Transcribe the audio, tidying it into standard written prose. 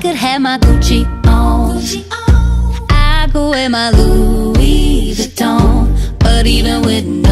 could have my Gucci on, I could wear my Louis Vuitton, but even with